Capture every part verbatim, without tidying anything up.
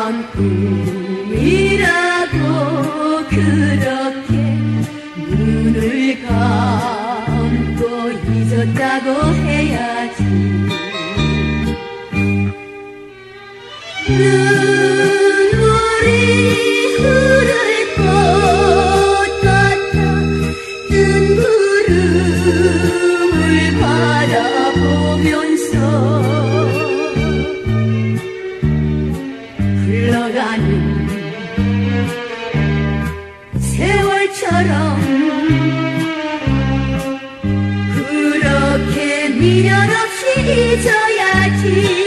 꿈이라고 그렇게 눈을 감고 잊었다고 해야지. 눈물이 흐를 것 같아 뜬 구름을 바라보면서 흘러가는 세월처럼 그렇게 미련없이 잊어야지.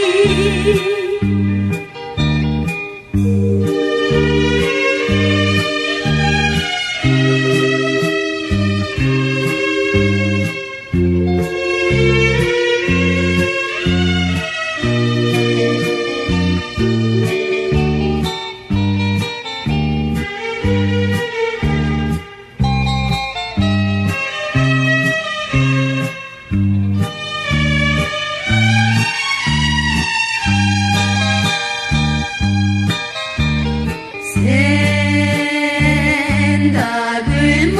생각을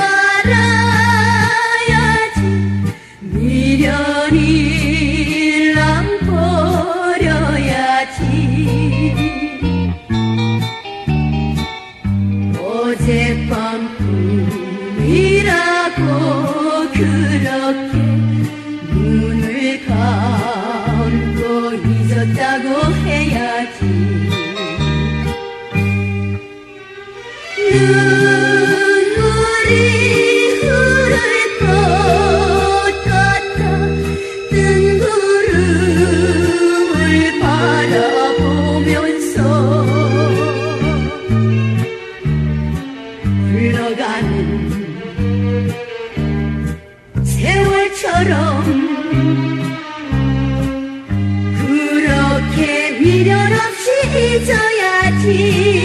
말아야지. 미련일랑 버려야지. 어젯밤 꿈이라고 그렇게 눈을 감고 잊었다고 해야지. 눈물이 흐를 것 같아 뜬 구름을 바라보면서 흘러가는 세월처럼 그렇게 미련없이 잊어야지.